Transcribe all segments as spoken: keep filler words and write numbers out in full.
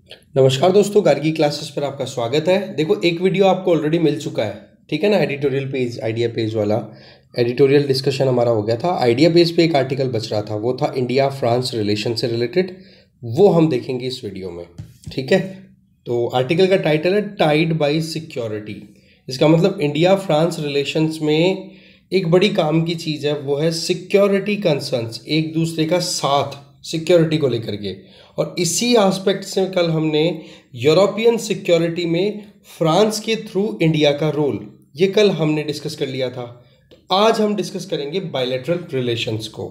नमस्कार दोस्तों, गार्गी क्लासेस पर आपका स्वागत है। देखो, एक वीडियो आपको ऑलरेडी मिल चुका है, ठीक है ना। एडिटोरियल पेज, आइडिया पेज वाला एडिटोरियल डिस्कशन हमारा हो गया था। आइडिया पेज पे एक आर्टिकल बच रहा था, वो था इंडिया फ्रांस रिलेशन से रिलेटेड। वो हम देखेंगे इस वीडियो में, ठीक है। तो आर्टिकल का टाइटल है टाइड बाय सिक्योरिटी। इसका मतलब इंडिया फ्रांस रिलेशंस में एक बड़ी काम की चीज़ है, वो है सिक्योरिटी कंसर्न्स, एक दूसरे का साथ सिक्योरिटी को लेकर के। और इसी एस्पेक्ट से कल हमने यूरोपियन सिक्योरिटी में फ्रांस के थ्रू इंडिया का रोल, ये कल हमने डिस्कस कर लिया था। तो आज हम डिस्कस करेंगे बायलैटरल रिलेशंस को।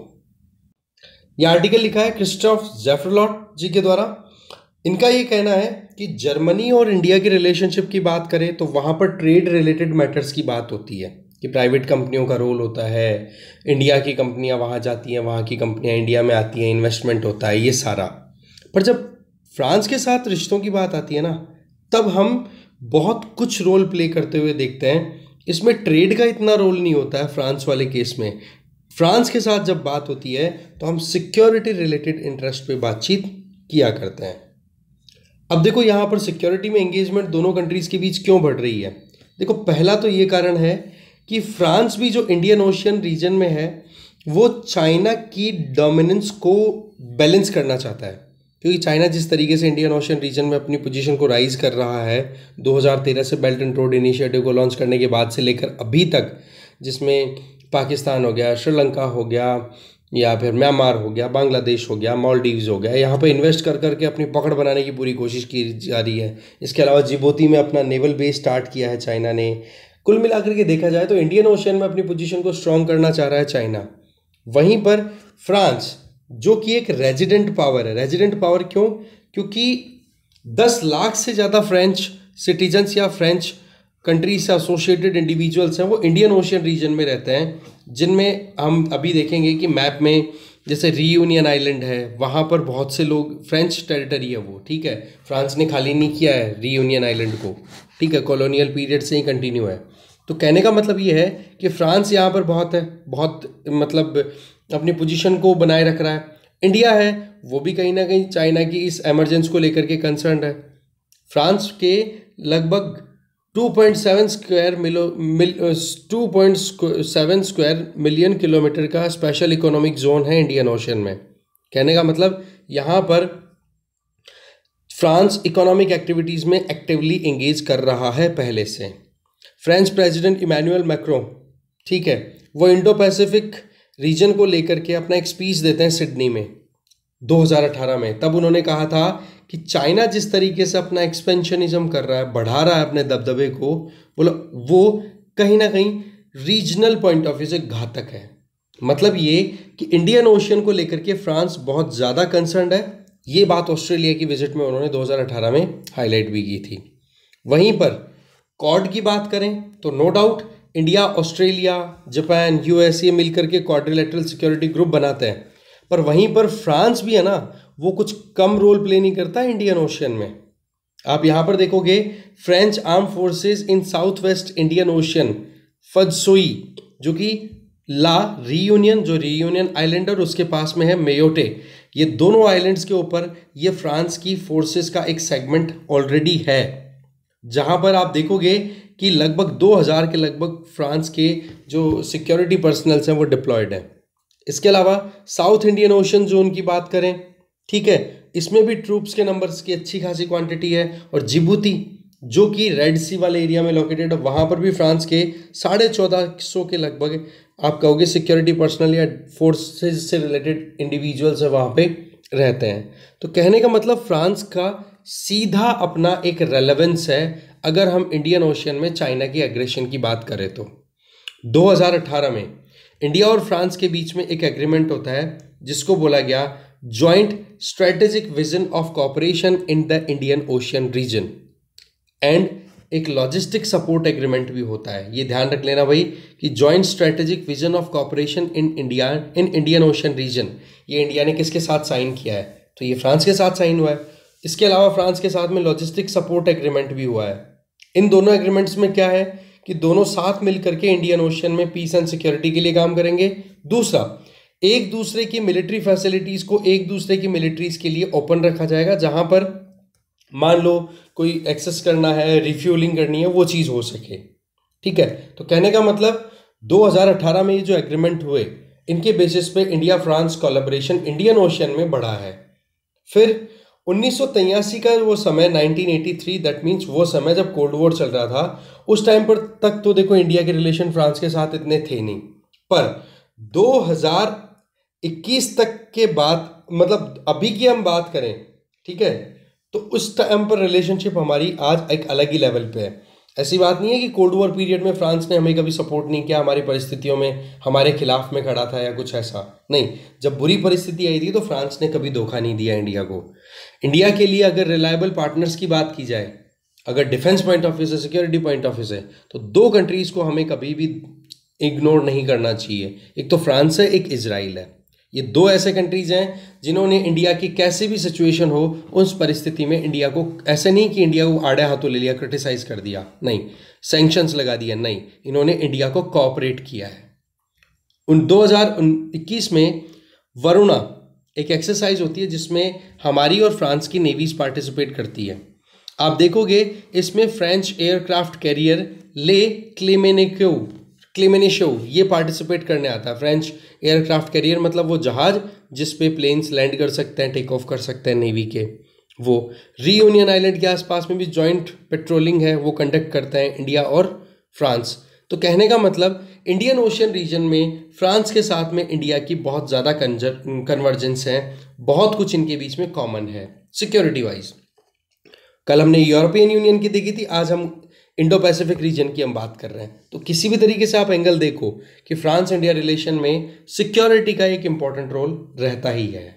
यह आर्टिकल लिखा है क्रिस्टोफ ज़ेफरलॉट जी के द्वारा। इनका ये कहना है कि जर्मनी और इंडिया की रिलेशनशिप की बात करें तो वहाँ पर ट्रेड रिलेटेड मैटर्स की बात होती है कि प्राइवेट कंपनियों का रोल होता है, इंडिया की कंपनियां वहाँ जाती हैं, वहाँ की कंपनियां इंडिया में आती हैं, इन्वेस्टमेंट होता है, ये सारा। पर जब फ्रांस के साथ रिश्तों की बात आती है ना, तब हम बहुत कुछ रोल प्ले करते हुए देखते हैं। इसमें ट्रेड का इतना रोल नहीं होता है फ्रांस वाले केस में। फ्रांस के साथ जब बात होती है तो हम सिक्योरिटी रिलेटेड इंटरेस्ट पे बातचीत किया करते हैं। अब देखो, यहाँ पर सिक्योरिटी में एंगेजमेंट दोनों कंट्रीज़ के बीच क्यों बढ़ रही है। देखो, पहला तो ये कारण है कि फ्रांस भी जो इंडियन ओशियन रीजन में है, वो चाइना की डोमिनेंस को बैलेंस करना चाहता है। क्योंकि चाइना जिस तरीके से इंडियन ओशियन रीजन में अपनी पोजीशन को राइज कर रहा है, दो हज़ार तेरह से बेल्ट एंड रोड इनिशिएटिव को लॉन्च करने के बाद से लेकर अभी तक, जिसमें पाकिस्तान हो गया, श्रीलंका हो गया, या फिर म्यांमार हो गया, बांग्लादेश हो गया, मालदीव्स हो गया, यहाँ पे इन्वेस्ट कर करके अपनी पकड़ बनाने की पूरी कोशिश की जा रही है। इसके अलावा जिबूती में अपना नेवल बेस स्टार्ट किया है चाइना ने। कुल मिलाकर के देखा जाए तो इंडियन ओशियन में अपनी पोजीशन को स्ट्रॉन्ग करना चाह रहा है चाइना। वहीं पर फ्रांस, जो कि एक रेजिडेंट पावर है, रेजिडेंट पावर क्यों? क्योंकि दस लाख से ज़्यादा फ्रेंच सिटीजन्स या फ्रेंच कंट्री से एसोसिएटेड इंडिविजुअल्स हैं, वो इंडियन ओशियन रीजन में रहते हैं, जिनमें हम अभी देखेंगे कि मैप में जैसे रीयूनियन आइलैंड है, वहाँ पर बहुत से लोग, फ्रेंच टेरिटरी है वो, ठीक है। फ्रांस ने खाली नहीं किया है रीयूनियन आइलैंड को, ठीक है, कॉलोनियल पीरियड से ही कंटिन्यू है। तो कहने का मतलब ये है कि फ्रांस यहाँ पर बहुत है, बहुत मतलब अपनी पोजीशन को बनाए रख रहा है। इंडिया है, वो भी कहीं ना कहीं चाइना की इस एमरजेंस को लेकर के कंसर्न है। फ्रांस के लगभग टू पॉइंट सेवन स्क्वायर मिलो मिल two point seven square million kilometre का स्पेशल इकोनॉमिक जोन है इंडियन ओशन में। कहने का मतलब यहाँ पर फ्रांस इकोनॉमिक एक्टिविटीज़ में एक्टिवली एंगेज कर रहा है पहले से। फ्रेंच प्रेसिडेंट इमैनुअल मैक्रों, ठीक है, वो इंडो पैसिफिक रीजन को लेकर के अपना एक स्पीच देते हैं सिडनी में दो हज़ार अठारह में। तब उन्होंने कहा था कि चाइना जिस तरीके से अपना एक्सपेंशनिज्म कर रहा है, बढ़ा रहा है अपने दबदबे को, बोलो वो कहीं ना कहीं रीजनल पॉइंट ऑफ व्यू से घातक है। मतलब ये कि इंडियन ओशियन को लेकर के फ्रांस बहुत ज़्यादा कंसर्न्ड है। ये बात ऑस्ट्रेलिया की विजिट में उन्होंने दो हज़ार अठारह में हाईलाइट भी की थी। वहीं पर क्वाड की बात करें तो no doubt India, Australia, Japan, USA मिलकर के क्वाड्रिलेटरल सिक्योरिटी ग्रुप बनाते हैं। पर वहीं पर फ्रांस भी है ना, वो कुछ कम रोल प्ले नहीं करता इंडियन ओशियन में। आप यहाँ पर देखोगे French arm forces in south west Indian ocean, फजसोई, जो कि ला रीयूनियन, जो रीयूनियन आइलैंड और उसके पास में है मेयोटे, ये दोनों आइलैंड्स के ऊपर ये फ्रांस की फोर्सेस का एक सेगमेंट ऑलरेडी है, जहाँ पर आप देखोगे कि लगभग दो हज़ार के लगभग फ्रांस के जो सिक्योरिटी पर्सनल्स हैं वो डिप्लॉयड हैं। इसके अलावा साउथ इंडियन ओशन जोन की बात करें, ठीक है, इसमें भी ट्रूप्स के नंबर्स की अच्छी खासी क्वांटिटी है। और जिबूती, जो कि रेड सी वाले एरिया में लोकेटेड है, वहाँ पर भी फ्रांस के साढ़े चौदह सौ के लगभग आप कहोगे सिक्योरिटी पर्सनल या फोर्सेस से रिलेटेड इंडिविजुअल्स है वहाँ पे रहते हैं। तो कहने का मतलब फ्रांस का सीधा अपना एक रेलेवेंस है अगर हम इंडियन ओशियन में चाइना की एग्रेशन की बात करें तो। दो हज़ार अठारह में इंडिया और फ्रांस के बीच में एक एग्रीमेंट होता है जिसको बोला गया joint strategic vision of cooperation in the Indian ocean region, and एक लॉजिस्टिक सपोर्ट एग्रीमेंट भी होता है। ये ध्यान रख लेना भाई कि joint strategic vision of cooperation in India in Indian ocean region, ये इंडिया ने किसके साथ साइन किया है? तो ये फ्रांस के साथ साइन हुआ है। इसके अलावा फ्रांस के साथ में लॉजिस्टिक सपोर्ट एग्रीमेंट भी हुआ है। इन दोनों एग्रीमेंट्स में क्या है कि दोनों साथ मिलकर के इंडियन ओशियन में पीस एंड सिक्योरिटी के लिए काम करेंगे। दूसरा, एक दूसरे की मिलिट्री फैसिलिटीज़ को एक दूसरे की मिलिट्रीज़ के लिए ओपन रखा जाएगा, जहां पर मान लो कोई एक्सेस करना है, रिफ्यूलिंग करनी है, वो चीज़ हो सके। ठीक है, तो कहने का मतलब दो हज़ार अठारह में ये जो एग्रीमेंट हुए, इनके बेसिस पे India France collaboration Indian ocean में बढ़ा है। फिर उन्नीस सौ तिरासी का वो समय, nineteen eighty three, that means वो समय जब कोल्ड वॉर चल रहा था, उस टाइम पर तक तो देखो इंडिया के रिलेशन फ्रांस के साथ इतने थे नहीं, पर दो हज़ार इक्कीस तक के बाद, मतलब अभी की हम बात करें, ठीक है, तो उस टाइम पर रिलेशनशिप हमारी आज एक अलग ही लेवल पे है। ऐसी बात नहीं है कि कोल्ड वॉर पीरियड में फ्रांस ने हमें कभी सपोर्ट नहीं किया, हमारी परिस्थितियों में हमारे खिलाफ में खड़ा था या कुछ ऐसा नहीं। जब बुरी परिस्थिति आई थी तो फ्रांस ने कभी धोखा नहीं दिया इंडिया को। इंडिया के लिए अगर रिलायबल पार्टनर्स की बात की जाए, अगर डिफेंस पॉइंट ऑफ व्यू से, सिक्योरिटी पॉइंट ऑफ व्यू से, तो दो कंट्रीज को हमें कभी भी इग्नोर नहीं करना चाहिए। एक तो फ्रांस है, एक इजराइल है। ये दो ऐसे कंट्रीज हैं जिन्होंने इंडिया की कैसे भी सिचुएशन हो, उस परिस्थिति में इंडिया को, ऐसे नहीं कि इंडिया को आड़े हाथों ले लिया, क्रिटिसाइज कर दिया, नहीं, सैंक्शंस लगा दिया, नहीं, इन्होंने इंडिया को कोऑपरेट किया है। उन दो हज़ार इक्कीस में वरुणा एक एक्सरसाइज होती है जिसमें हमारी और फ्रांस की नेवीज पार्टिसिपेट करती है। आप देखोगे इसमें फ्रेंच एयरक्राफ्ट कैरियर ले क्लेमेनेक्यू क्लेमेनेशो ये पार्टिसिपेट करने आता है। फ्रेंच एयरक्राफ्ट कैरियर मतलब वो जहाज जिस पे प्लेन्स लैंड कर सकते हैं, टेक ऑफ कर सकते हैं नेवी के। वो रीयूनियन आइलैंड के आसपास में भी जॉइंट पेट्रोलिंग है, वो कंडक्ट करते हैं इंडिया और फ्रांस। तो कहने का मतलब इंडियन ओशियन रीजन में फ्रांस के साथ में इंडिया की बहुत ज़्यादा कन्वर्जेंस है, बहुत कुछ इनके बीच में कॉमन है सिक्योरिटी वाइज। कल हमने यूरोपियन यूनियन की देखी थी, आज हम इंडो पैसिफिक रीजन की हम बात कर रहे हैं। तो किसी भी तरीके से आप एंगल देखो कि फ्रांस इंडिया रिलेशन में सिक्योरिटी का एक इंपॉर्टेंट रोल रहता ही है।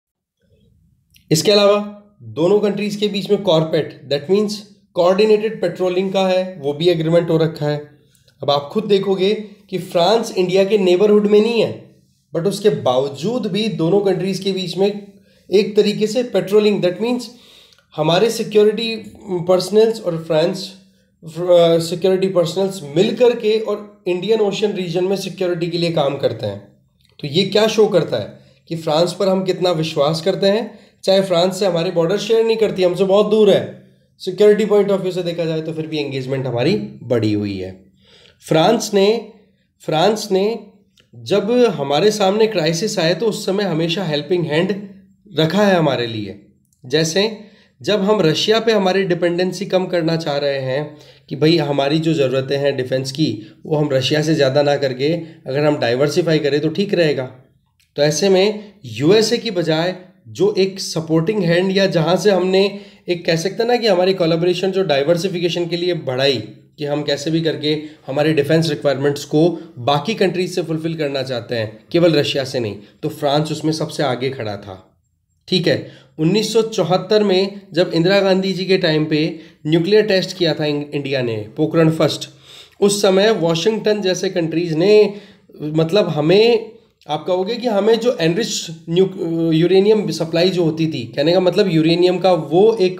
इसके अलावा दोनों कंट्रीज के बीच में CORPAT, that means coordinated patrolling का है, वो भी एग्रीमेंट हो रखा है। अब आप खुद देखोगे कि फ्रांस इंडिया के नेबरहुड में नहीं है, बट उसके बावजूद भी दोनों कंट्रीज के बीच में एक तरीके से पेट्रोलिंग, दैट मीन्स हमारे सिक्योरिटी पर्सनल्स और फ्रांस सिक्योरिटी पर्सनल्स मिल करके और इंडियन ओशियन रीजन में सिक्योरिटी के लिए काम करते हैं। तो ये क्या शो करता है कि फ्रांस पर हम कितना विश्वास करते हैं, चाहे फ्रांस से हमारे बॉर्डर शेयर नहीं करती, हमसे बहुत दूर है, सिक्योरिटी पॉइंट ऑफ व्यू से देखा जाए तो फिर भी एंगेजमेंट हमारी बढ़ी हुई है। फ्रांस ने फ्रांस ने जब हमारे सामने क्राइसिस आए तो उस समय हमेशा हेल्पिंग हैंड रखा है हमारे लिए। जैसे जब हम रशिया पे हमारी डिपेंडेंसी कम करना चाह रहे हैं कि भाई हमारी जो ज़रूरतें हैं डिफेंस की वो हम रशिया से ज़्यादा ना करके अगर हम डाइवर्सिफाई करें तो ठीक रहेगा। तो ऐसे में यूएसए की बजाय जो एक सपोर्टिंग हैंड, या जहाँ से हमने एक कह सकते हैं ना कि हमारी कोलैबोरेशन जो डाइवर्सिफिकेशन के लिए बढ़ाई कि हम कैसे भी करके हमारे डिफेंस रिक्वायरमेंट्स को बाकी कंट्रीज से फुलफिल करना चाहते हैं, केवल रशिया से नहीं, तो फ्रांस उसमें सबसे आगे खड़ा था। ठीक है, उन्नीस सौ चौहत्तर में जब इंदिरा गांधी जी के टाइम पे न्यूक्लियर टेस्ट किया था इंडिया ने, पोखरण फर्स्ट, उस समय वॉशिंगटन जैसे कंट्रीज ने, मतलब हमें, आप कहोगे कि हमें जो एनरिच यूरेनियम सप्लाई जो होती थी, कहने का मतलब यूरेनियम का वो एक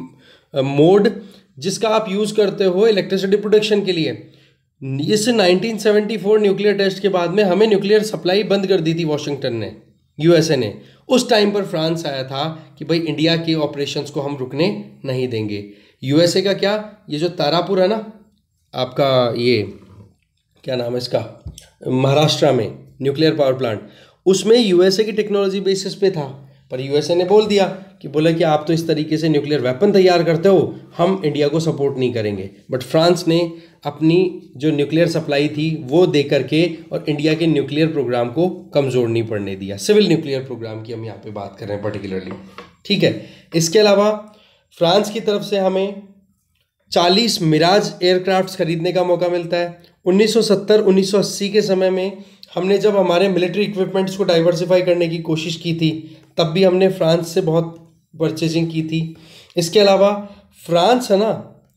मोड जिसका आप यूज़ करते हो इलेक्ट्रिसिटी प्रोडक्शन के लिए, इस nineteen seventy four nuclear test के बाद में हमें न्यूक्लियर सप्लाई बंद कर दी थी वॉशिंगटन ने, यूएसए ने। उस टाइम पर फ्रांस आया था कि भाई इंडिया के ऑपरेशंस को हम रुकने नहीं देंगे। यूएसए का क्या, ये जो तारापुर है ना आपका, ये क्या नाम है इसका, महाराष्ट्र में न्यूक्लियर पावर प्लांट, उसमें यूएसए की टेक्नोलॉजी बेसिस पे था, पर यूएसए ने बोल दिया कि बोला कि आप तो इस तरीके से न्यूक्लियर वेपन तैयार करते हो, हम इंडिया को सपोर्ट नहीं करेंगे। बट फ्रांस ने अपनी जो न्यूक्लियर सप्लाई थी वो दे करके और इंडिया के न्यूक्लियर प्रोग्राम को कमज़ोर नहीं पड़ने दिया। सिविल न्यूक्लियर प्रोग्राम की हम यहाँ पे बात कर रहे हैं पर्टिकुलरली। ठीक है, इसके अलावा फ्रांस की तरफ से हमें चालीस मिराज एयरक्राफ्ट्स खरीदने का मौका मिलता है। उन्नीस सौ सत्तर उन्नीस सौ अस्सी के समय में हमने जब हमारे मिलिट्री इक्विपमेंट्स को डाइवर्सिफाई करने की कोशिश की थी, तब भी हमने फ्रांस से बहुत परचेजिंग की थी। इसके अलावा फ्रांस है ना,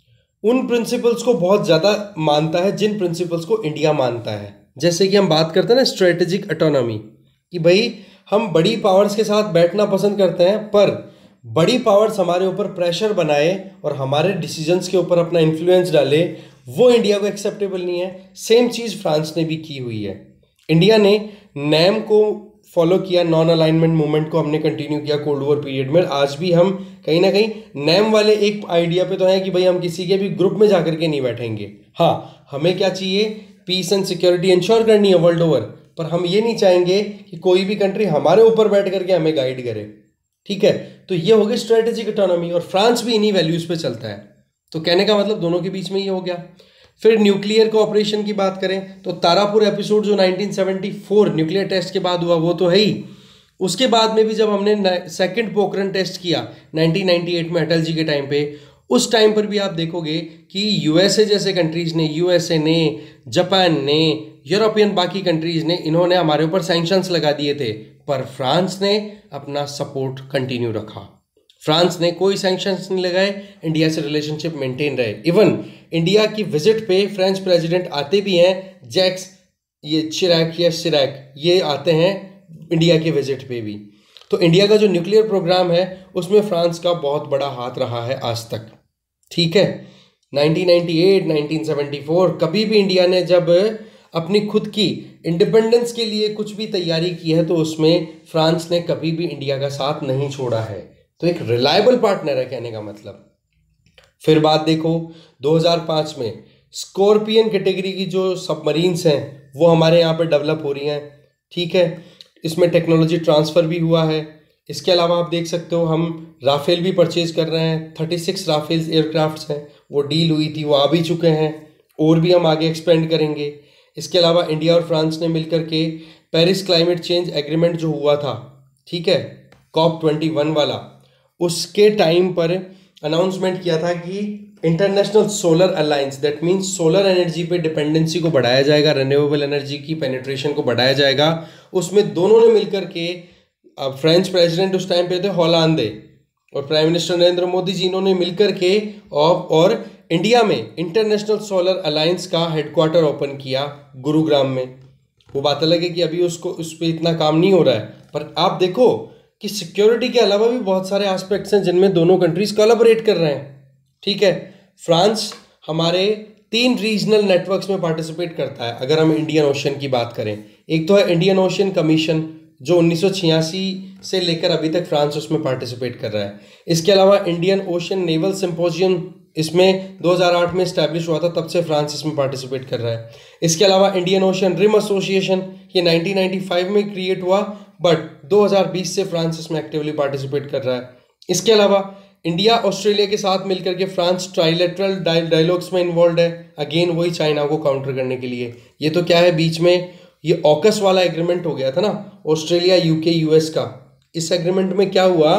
उन प्रिंसिपल्स को बहुत ज़्यादा मानता है जिन प्रिंसिपल्स को इंडिया मानता है। जैसे कि हम बात करते हैं ना स्ट्रेटेजिक ऑटोनॉमी, कि भाई हम बड़ी पावर्स के साथ बैठना पसंद करते हैं, पर बड़ी पावर्स हमारे ऊपर प्रेशर बनाए और हमारे डिसीजंस के ऊपर अपना इन्फ्लुएंस डाले, वो इंडिया को एक्सेप्टेबल नहीं है। सेम चीज़ फ्रांस ने भी की हुई है। इंडिया ने नैम को फॉलो किया, नॉन अलाइनमेंट मूवमेंट को हमने कंटिन्यू किया कोल्ड वॉर पीरियड में। आज भी हम कहीं ना कहीं नेम वाले एक आइडिया पे तो हैं कि भाई हम किसी के भी ग्रुप में जाकर के नहीं बैठेंगे। हाँ, हमें क्या चाहिए, पीस एंड सिक्योरिटी इंश्योर करनी है वर्ल्ड ओवर, पर हम ये नहीं चाहेंगे कि कोई भी कंट्री हमारे ऊपर बैठ करके हमें गाइड करे। ठीक है, तो ये हो गई स्ट्रेटेजिक ऑटोनॉमी, और फ्रांस भी इन्हीं वैल्यूज पे चलता है। तो कहने का मतलब दोनों के बीच में ये हो गया। फिर न्यूक्लियर कोऑपरेशन की बात करें तो तारापुर एपिसोड जो nineteen seventy four nuclear test के बाद हुआ वो तो है ही। उसके बाद में भी जब हमने सेकंड पोखरण टेस्ट किया नाइनटीन नाइंटी एट में अटल जी के टाइम पे, उस टाइम पर भी आप देखोगे कि यूएसए जैसे कंट्रीज ने, यूएसए ने, जापान ने, यूरोपियन बाकी कंट्रीज ने, इन्होंने हमारे ऊपर सैंक्शंस लगा दिए थे, पर फ्रांस ने अपना सपोर्ट कंटिन्यू रखा। फ्रांस ने कोई सैंक्शंस नहीं लगाए, इंडिया से रिलेशनशिप मेंटेन रहे। इवन इंडिया की विजिट पे फ्रेंच प्रेसिडेंट आते भी हैं, जैक्स ये चिराक या सिराक ये आते हैं इंडिया के विजिट पे भी। तो इंडिया का जो न्यूक्लियर प्रोग्राम है उसमें फ्रांस का बहुत बड़ा हाथ रहा है आज तक। ठीक है, nineteen ninety eight, nineteen seventy four कभी भी इंडिया ने जब अपनी खुद की इंडिपेंडेंस के लिए कुछ भी तैयारी की है तो उसमें फ्रांस ने कभी भी इंडिया का साथ नहीं छोड़ा है। तो एक रिलायबल पार्टनर है कहने का मतलब। फिर बात देखो दो हज़ार पाँच में स्कॉर्पियन कैटेगरी की जो सबमरीन्स हैं वो हमारे यहाँ पे डेवलप हो रही हैं। ठीक है, इसमें टेक्नोलॉजी ट्रांसफ़र भी हुआ है। इसके अलावा आप देख सकते हो हम राफेल भी परचेज कर रहे हैं। थर्टी सिक्स राफेल एयरक्राफ्ट्स हैं, वो डील हुई थी, वो आ भी चुके हैं, और भी हम आगे एक्सपेंड करेंगे। इसके अलावा इंडिया और फ्रांस ने मिलकर के पेरिस क्लाइमेट चेंज एग्रीमेंट जो हुआ था, ठीक है, कॉप ट्वेंटी वन वाला, उसके टाइम पर अनाउंसमेंट किया था कि international solar alliance, that means solar energy पे डिपेंडेंसी को बढ़ाया जाएगा, रिन्यूएबल एनर्जी की पेनिट्रेशन को बढ़ाया जाएगा। उसमें दोनों ने मिलकर के, फ्रेंच प्रेसिडेंट उस टाइम पे थे होलांदे और प्राइम मिनिस्टर नरेंद्र मोदी जी, इन्होंने मिलकर के और, और इंडिया में इंटरनेशनल सोलर अलायंस का हेडक्वार्टर ओपन किया गुरुग्राम में। वो बात अलग है कि अभी उसको उस पर इतना काम नहीं हो रहा है, पर आप देखो कि सिक्योरिटी के अलावा भी बहुत सारे एस्पेक्ट्स हैं जिनमें दोनों कंट्रीज कोलैबोरेट कर रहे हैं। ठीक है, फ्रांस हमारे तीन रीजनल नेटवर्क्स में पार्टिसिपेट करता है। अगर हम इंडियन ओशन की बात करें, एक तो है इंडियन ओशन कमीशन जो उन्नीस सौ छियासी से लेकर अभी तक फ्रांस उसमें पार्टिसिपेट कर रहा है। इसके अलावा इंडियन ओशन नेवल सिंपोजियम, इसमें दो हज़ार आठ में इस्टेब्लिश हुआ था, तब से फ्रांस इसमें पार्टिसिपेट कर रहा है। इसके अलावा इंडियन ओशन रिम एसोसिएशन, ये नाइनटीन नाइंटी फाइव में क्रिएट हुआ, बट दो हज़ार बीस से फ्रांस इसमें एक्टिवली पार्टिसिपेट कर रहा है। इसके अलावा इंडिया ऑस्ट्रेलिया के साथ मिलकर के फ्रांस ट्राइलेटरल डायलॉग्स में इन्वॉल्व है, अगेन वही चाइना को काउंटर करने के लिए। ये तो क्या है, बीच में ये ऑकस वाला एग्रीमेंट हो गया था ना, ऑस्ट्रेलिया यूके यूएस का। इस एग्रीमेंट में क्या हुआ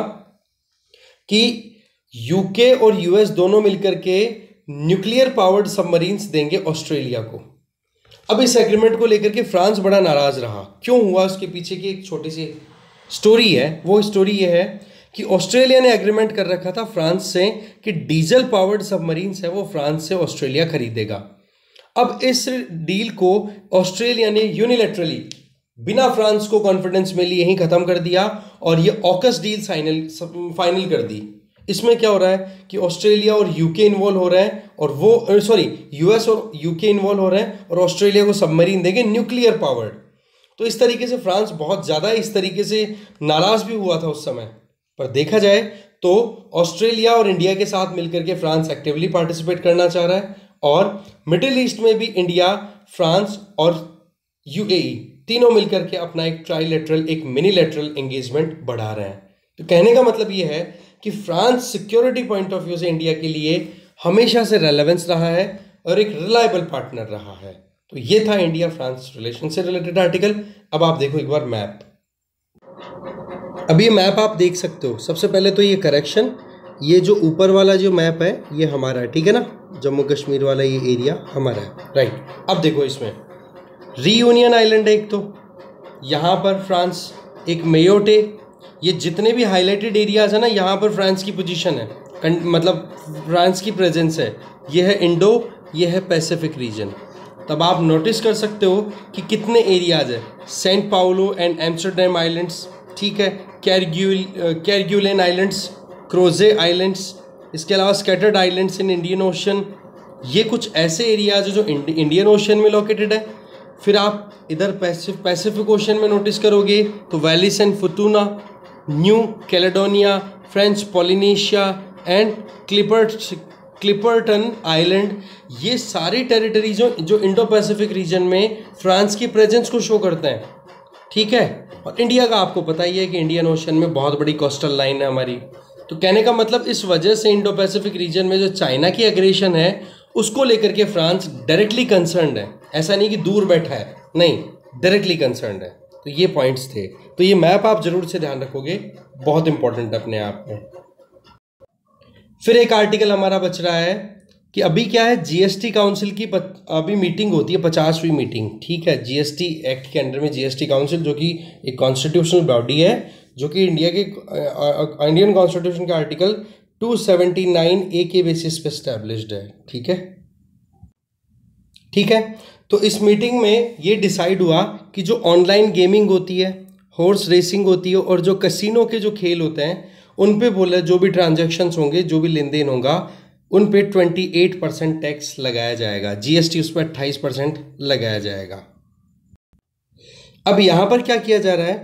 कि यूके और यूएस दोनों मिलकर के न्यूक्लियर पावर्ड सबमरीन्स देंगे ऑस्ट्रेलिया को। अब इस एग्रीमेंट को लेकर के फ्रांस बड़ा नाराज रहा। क्यों हुआ, उसके पीछे की एक छोटी सी स्टोरी है। वो स्टोरी ये है कि ऑस्ट्रेलिया ने एग्रीमेंट कर रखा था फ्रांस से कि डीजल पावर्ड सबमरीन्स है वो फ्रांस से ऑस्ट्रेलिया खरीदेगा। अब इस डील को ऑस्ट्रेलिया ने यूनिलैटरली बिना फ्रांस को कॉन्फिडेंस में लिए ही खत्म कर दिया और ये ऑकस डील फाइनल फाइनल कर दी। इसमें क्या हो रहा है कि ऑस्ट्रेलिया और यूके इन्वॉल्व हो रहे हैं, और वो सॉरी यूएस और यूके इन्वॉल्व हो रहे हैं, और ऑस्ट्रेलिया को सबमरीन देंगे न्यूक्लियर पावर्ड। तो इस तरीके से फ्रांस बहुत ज़्यादा इस तरीके से नाराज़ भी हुआ था उस समय। पर देखा जाए तो ऑस्ट्रेलिया और इंडिया के साथ मिलकर के फ्रांस एक्टिवली पार्टिसिपेट करना चाह रहा है, और मिडिल ईस्ट में भी इंडिया, फ्रांस और यूएई तीनों मिलकर के अपना एक ट्राइलेटरल, एक मिनीलेटरल एंगेजमेंट बढ़ा रहे हैं। तो कहने का मतलब ये है कि France security point of view से इंडिया के लिए हमेशा से रेलेवेंस रहा है और एक रिलायबल पार्टनर रहा है। तो ये था इंडिया फ्रांस रिलेशन से रिलेटेड आर्टिकल। अब आप देखो एक बार मैप। अब ये मैप आप देख सकते हो। सबसे पहले तो ये करेक्शन, ये जो ऊपर वाला जो मैप है ये हमारा है, ठीक है ना, जम्मू कश्मीर वाला ये एरिया हमारा है, राइट। अब देखो इसमें रीयूनियन आइलैंड है एक, तो यहाँ पर फ्रांस, एक मेयोटे, ये जितने भी हाईलाइटेड एरियाज है ना, यहाँ पर फ्रांस की पोजीशन है, मतलब फ्रांस की प्रेजेंस है। ये है इंडो, ये है पैसिफिक रीजन। तब आप नोटिस कर सकते हो कि कितने एरियाज है। Saint Paulo and Amsterdam islands, ठीक है, कैरग्यूल कैरग्यूलेन आइलैंड्स, क्रोजे आइलैंड्स, इसके अलावा scattered islands in Indian ocean. ये कुछ ऐसे एरियाज है जो इंडियन ओशन में लोकेटेड है। फिर आप इधर पैसिफ पैसिफिक ओशन में नोटिस करोगे तो Wallis and Futuna, New Caledonia, French Polynesia and क्लिपर्ट क्लिपर्टन आइलैंड, ये सारी टेरिटरी जो जो इंडो पैसिफिक रीजन में फ्रांस की प्रेजेंस को शो करते हैं, ठीक है। और इंडिया का आपको पता ही है कि इंडियन ओशन में बहुत बड़ी कोस्टल लाइन है हमारी। तो कहने का मतलब इस वजह से इंडो पैसिफिक रीजन में जो चाइना की एग्रेशन है उसको लेकर के फ्रांस डायरेक्टली कंसर्न्ड है। ऐसा नहीं कि दूर बैठा है, नहीं, डायरेक्टली कंसर्न्ड है। तो ये पॉइंट्स थे। तो ये मैप आप जरूर से ध्यान रखोगे, बहुत इंपॉर्टेंट अपने आप में। फिर एक आर्टिकल हमारा बच रहा है कि अभी क्या है, जीएसटी काउंसिल की अभी मीटिंग होती है, पचासवीं मीटिंग, ठीक है। जीएसटी एक्ट के अंडर में जीएसटी काउंसिल जो कि एक कॉन्स्टिट्यूशनल बॉडी है, जो कि इंडिया के इंडियन कॉन्स्टिट्यूशन के article two seventy nine A के बेसिस पे एस्टैब्लिश्ड है, ठीक है ठीक है। तो इस मीटिंग में ये डिसाइड हुआ कि जो ऑनलाइन गेमिंग होती है, हॉर्स रेसिंग होती है और जो कसिनो के जो खेल होते हैं उन पे बोला जो भी ट्रांजैक्शंस होंगे, जो भी लेन देन होगा, उन पे अट्ठाईस परसेंट टैक्स लगाया जाएगा, जीएसटी उस पर अट्ठाईस परसेंट लगाया जाएगा। अब यहाँ पर क्या किया जा रहा है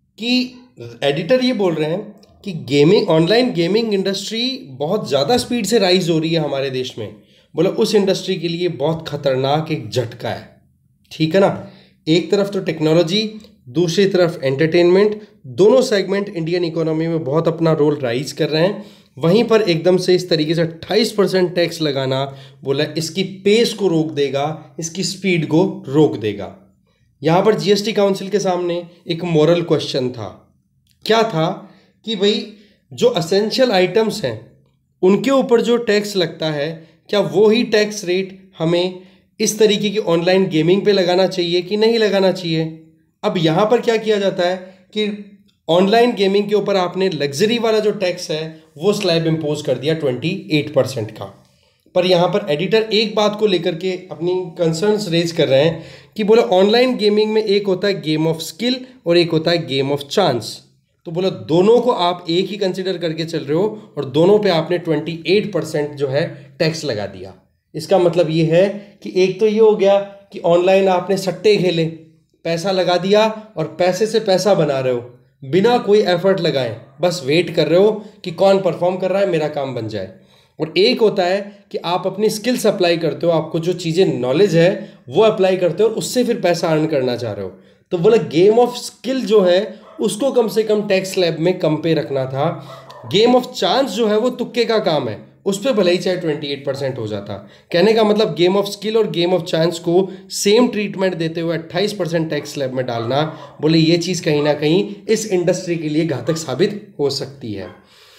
कि एडिटर ये बोल रहे हैं कि गेमिंग ऑनलाइन गेमिंग इंडस्ट्री बहुत ज़्यादा स्पीड से राइज हो रही है हमारे देश में। बोला उस इंडस्ट्री के लिए बहुत खतरनाक एक झटका है, ठीक है ना। एक तरफ तो टेक्नोलॉजी, दूसरी तरफ एंटरटेनमेंट, दोनों सेगमेंट इंडियन इकोनॉमी में बहुत अपना रोल राइज कर रहे हैं। वहीं पर एकदम से इस तरीके से अट्ठाईस परसेंट टैक्स लगाना, बोला इसकी पेस को रोक देगा, इसकी स्पीड को रोक देगा। यहाँ पर जीएसटी काउंसिल के सामने एक मॉरल क्वेश्चन था। क्या था कि भाई जो असेंशियल आइटम्स हैं उनके ऊपर जो टैक्स लगता है, क्या वो ही टैक्स रेट हमें इस तरीके की ऑनलाइन गेमिंग पे लगाना चाहिए कि नहीं लगाना चाहिए। अब यहाँ पर क्या किया जाता है कि ऑनलाइन गेमिंग के ऊपर आपने लग्जरी वाला जो टैक्स है वो स्लैब इम्पोज कर दिया अट्ठाईस परसेंट का। पर यहाँ पर एडिटर एक बात को लेकर के अपनी कंसर्न्स रेज कर रहे हैं कि बोला ऑनलाइन गेमिंग में एक होता है गेम ऑफ स्किल और एक होता है गेम ऑफ चांस। तो बोला दोनों को आप एक ही कंसिडर करके चल रहे हो और दोनों पे आपने अट्ठाईस परसेंट जो है टैक्स लगा दिया। इसका मतलब ये है कि एक तो ये हो गया कि ऑनलाइन आपने सट्टे खेले, पैसा लगा दिया और पैसे से पैसा बना रहे हो बिना कोई एफर्ट लगाए, बस वेट कर रहे हो कि कौन परफॉर्म कर रहा है, मेरा काम बन जाए। और एक होता है कि आप अपनी स्किल्स अप्लाई करते हो, आपको जो चीज़ें नॉलेज है वो अप्लाई करते हो और उससे फिर पैसा अर्न करना चाह रहे हो। तो बोला गेम ऑफ स्किल जो है उसको कम से कम टैक्स स्लैब में कम पे रखना था। गेम ऑफ चांस जो है वो तुक्के का काम है, उस पर भले ही चाहे अट्ठाईस परसेंट हो जाता। कहने का मतलब गेम ऑफ स्किल और गेम ऑफ चांस को सेम ट्रीटमेंट देते हुए अट्ठाईस परसेंट टैक्स स्लैब में डालना, बोले ये चीज़ कहीं ना कहीं इस इंडस्ट्री के लिए घातक साबित हो सकती है।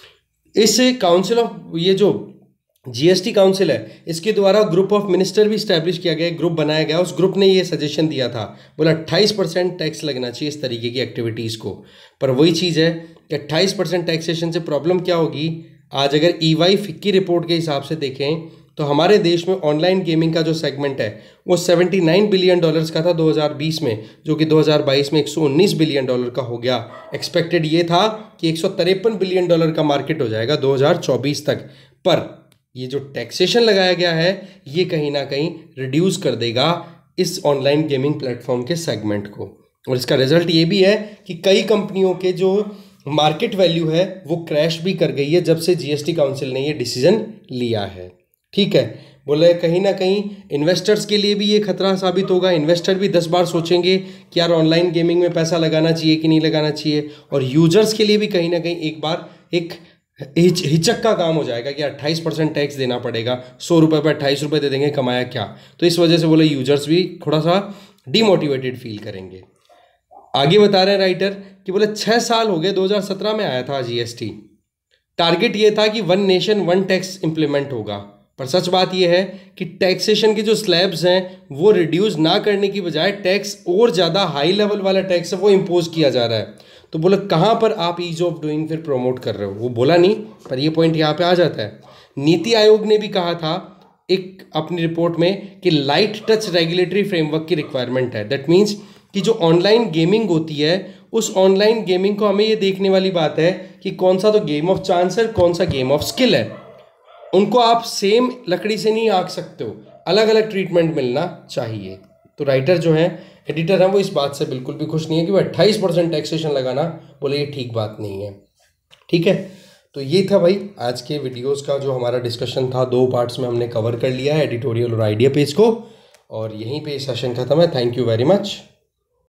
इस काउंसिल ऑफ ये जो जीएसटी काउंसिल है इसके द्वारा ग्रुप ऑफ मिनिस्टर भी स्टैब्लिश किया गया, ग्रुप बनाया गया। उस ग्रुप ने ये सजेशन दिया था, बोला अट्ठाईस परसेंट टैक्स लगना चाहिए इस तरीके की एक्टिविटीज़ को। पर वही चीज़ है कि अट्ठाईस परसेंट टैक्सेशन से प्रॉब्लम क्या होगी। आज अगर ईवाई फिक्की रिपोर्ट के हिसाब से देखें तो हमारे देश में ऑनलाइन गेमिंग का जो सेगमेंट है वो उन्यासी बिलियन डॉलर्स का था दो हज़ार बीस में, जो कि दो हज़ार बाईस में एक सौ उन्नीस बिलियन डॉलर का हो गया। एक्सपेक्टेड ये था कि एक सौ तिरपन बिलियन डॉलर का मार्केट हो जाएगा दो हज़ार चौबीस तक। पर ये जो टैक्सेशन लगाया गया है ये कहीं ना कहीं रिड्यूस कर देगा इस ऑनलाइन गेमिंग प्लेटफॉर्म के सेगमेंट को। और इसका रिजल्ट ये भी है कि कई कंपनियों के जो मार्केट वैल्यू है वो क्रैश भी कर गई है जब से जीएसटी काउंसिल ने ये डिसीजन लिया है, ठीक है। बोले कहीं ना कहीं इन्वेस्टर्स के लिए भी ये खतरा साबित होगा। इन्वेस्टर भी दस बार सोचेंगे कि यार ऑनलाइन गेमिंग में पैसा लगाना चाहिए कि नहीं लगाना चाहिए। और यूजर्स के लिए भी कहीं ना कहीं एक बार एक हिच हिचक का काम हो जाएगा कि अट्ठाईस परसेंट टैक्स देना पड़ेगा, सौ रुपये पर अट्ठाईस रुपये दे देंगे, कमाया क्या। तो इस वजह से बोले यूजर्स भी थोड़ा सा डिमोटिवेटेड फील करेंगे। आगे बता रहे हैं राइटर कि बोले छः साल हो गए, दो हज़ार सत्रह में आया था जीएसटी। टारगेट ये था कि one nation one tax implement होगा, पर सच बात यह है कि टैक्सेशन के जो स्लैब्स हैं वो रिड्यूस ना करने की बजाय टैक्स और ज़्यादा हाई लेवल वाला टैक्स है वो इम्पोज किया जा रहा है। तो बोला कहाँ पर आप ईज ऑफ डूइंग फिर प्रमोट कर रहे हो, वो बोला नहीं, पर ये पॉइंट यहाँ पे आ जाता है। नीति आयोग ने भी कहा था एक अपनी रिपोर्ट में कि लाइट टच रेगुलेटरी फ्रेमवर्क की रिक्वायरमेंट है। दैट मीन्स कि जो ऑनलाइन गेमिंग होती है उस ऑनलाइन गेमिंग को हमें ये देखने वाली बात है कि कौन सा तो गेम ऑफ चांस है, कौन सा गेम ऑफ स्किल है। उनको आप सेम लकड़ी से नहीं आंक सकते हो, अलग अलग ट्रीटमेंट मिलना चाहिए। तो राइटर जो है, एडिटर है, वो इस बात से बिल्कुल भी खुश नहीं है कि वो अट्ठाईस परसेंट टैक्सेशन लगाना, बोले ये ठीक बात नहीं है। ठीक है, तो ये था भाई आज के वीडियोस का जो हमारा डिस्कशन था, दो पार्ट्स में हमने कवर कर लिया है एडिटोरियल और आइडिया पेज को, और यहीं पे सेशन खत्म है। Thank you very much.